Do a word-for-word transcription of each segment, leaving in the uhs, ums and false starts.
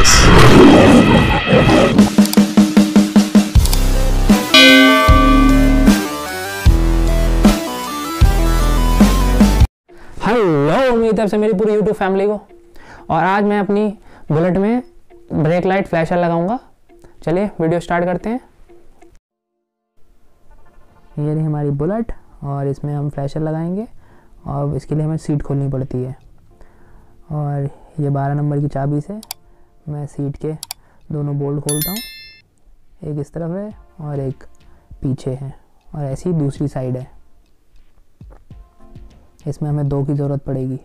this. Hello, उम्मीद है आपसे मेरी पूरी यूट्यूब फैमिली को। और आज मैं अपनी बुलेट में ब्रेक लाइट फ्लैशर लगाऊंगा। चलिए वीडियो स्टार्ट करते हैं। ये रही हमारी बुलेट और इसमें हम फ्लैशर लगाएंगे और इसके लिए हमें सीट खोलनी पड़ती है। और ये बारह नंबर की चाबी से मैं सीट के दोनों बोल्ट खोलता हूँ, एक इस तरफ है और एक पीछे है और ऐसी ही दूसरी साइड है। इसमें हमें दो की ज़रूरत पड़ेगी।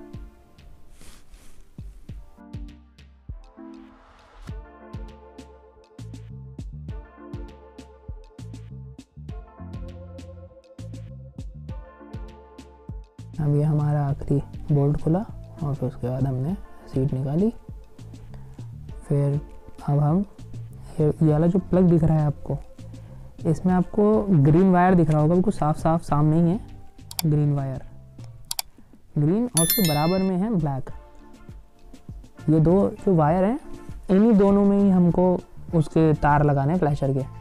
अब ये हमारा आखिरी बोल्ट खुला और फिर उसके बाद हमने सीट निकाली। फिर अब हम ये ये वाला जो प्लग दिख रहा है आपको, इसमें आपको ग्रीन वायर दिख रहा होगा, बिल्कुल साफ साफ सामने ही है ग्रीन वायर, ग्रीन और उसके बराबर में है ब्लैक। ये दो जो वायर हैं, इन्हीं दोनों में ही हमको उसके तार लगाने हैं फ्लैशर के।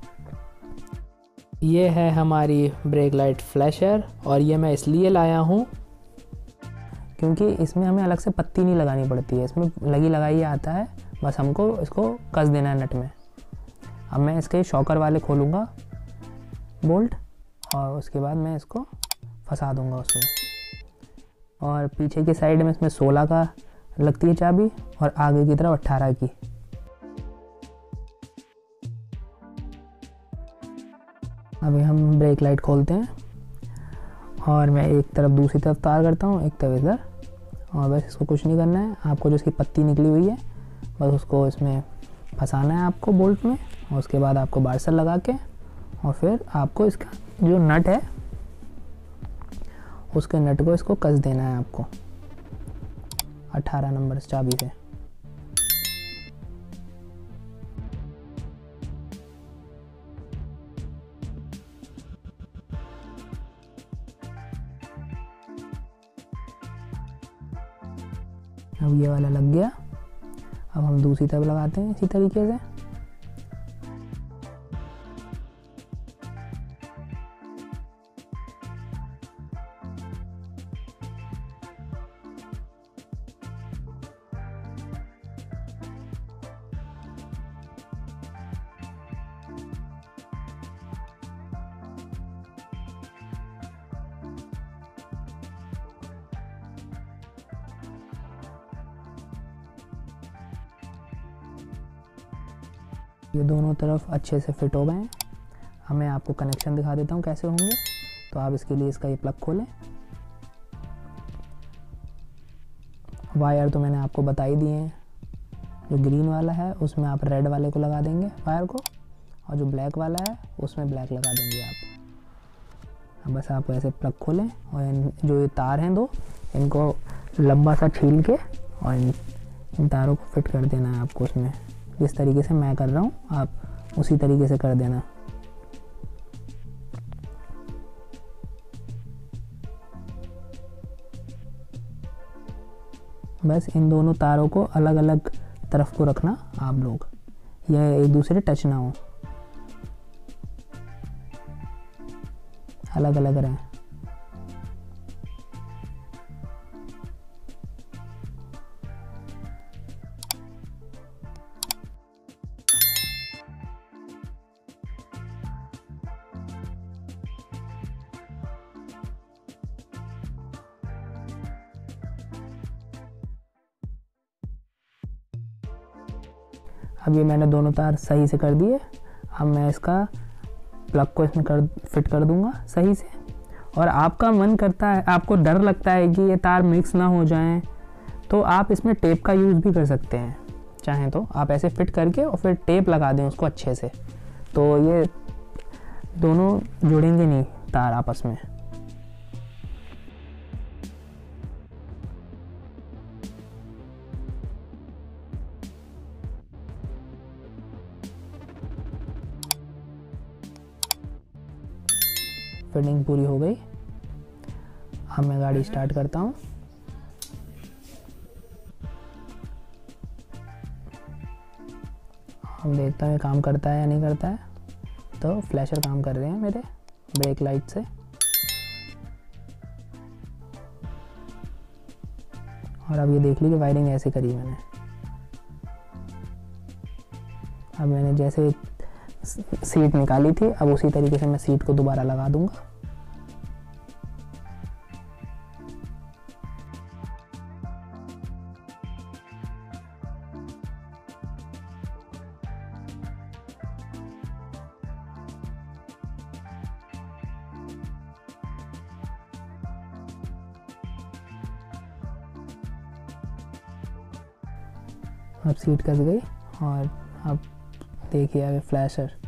ये है हमारी ब्रेक लाइट फ्लैशर और ये मैं इसलिए लाया हूँ क्योंकि इसमें हमें अलग से पत्ती नहीं लगानी पड़ती है, इसमें लगी लगाई आता है, बस हमको इसको कस देना है नट में। अब मैं इसके शॉकर वाले खोलूँगा बोल्ट और उसके बाद मैं इसको फंसा दूँगा उसमें। और पीछे की साइड में इसमें सोलह का लगती है चाबी और आगे की तरफ अट्ठारह की। अभी हम ब्रेक लाइट खोलते हैं और मैं एक तरफ दूसरी तरफ तार करता हूँ, एक तरफ इधर, और बस इसको कुछ नहीं करना है। आपको जो इसकी पत्ती निकली हुई है बस उसको इसमें फंसाना है आपको बोल्ट में, और उसके बाद आपको बारसर लगा के और फिर आपको इसका जो नट है उसके नट को इसको कस देना है आपको अठारह नंबर चाबी से। अब ये वाला लग गया। अब हम दूसरी तरफ लगाते हैं इसी तरीके से। ये दोनों तरफ अच्छे से फिट हो गए हैं। अब मैं आपको कनेक्शन दिखा देता हूँ कैसे होंगे। तो आप इसके लिए इसका ये प्लग खोलें। वायर तो मैंने आपको बता ही दिए हैं। जो ग्रीन वाला है उसमें आप रेड वाले को लगा देंगे वायर को, और जो ब्लैक वाला है उसमें ब्लैक लगा देंगे आप। अब बस आप ऐसे प्लग खोलें और इन जो ये तार हैं दो, इनको लंबा सा छील के और इन, इन तारों को फिट कर देना है आपको उसमें। जिस तरीके से मैं कर रहा हूँ आप उसी तरीके से कर देना। बस इन दोनों तारों को अलग अलग तरफ को रखना आप लोग, यह एक दूसरे टच ना हो, अलग अलग रहें। अब ये मैंने दोनों तार सही से कर दिए। अब मैं इसका प्लग को इसमें कर फिट कर दूंगा सही से। और आपका मन करता है, आपको डर लगता है कि ये तार मिक्स ना हो जाएं, तो आप इसमें टेप का यूज़ भी कर सकते हैं। चाहें तो आप ऐसे फिट करके और फिर टेप लगा दें उसको अच्छे से, तो ये दोनों जुड़ेंगे नहीं तार आपस में। फिटिंग पूरी हो गई। अब मैं गाड़ी स्टार्ट करता हूँ। हम देखते हैं ये काम करता है या नहीं करता है। तो फ्लैशर काम कर रहे हैं मेरे ब्रेक लाइट से। और अब ये देख लीजिए वायरिंग ऐसे करी मैंने। अब मैंने जैसे सीट निकाली थी, अब उसी तरीके से मैं सीट को दोबारा लगा दूंगा। अब सीट कस गई और अब देखिए आगे फ्लैशर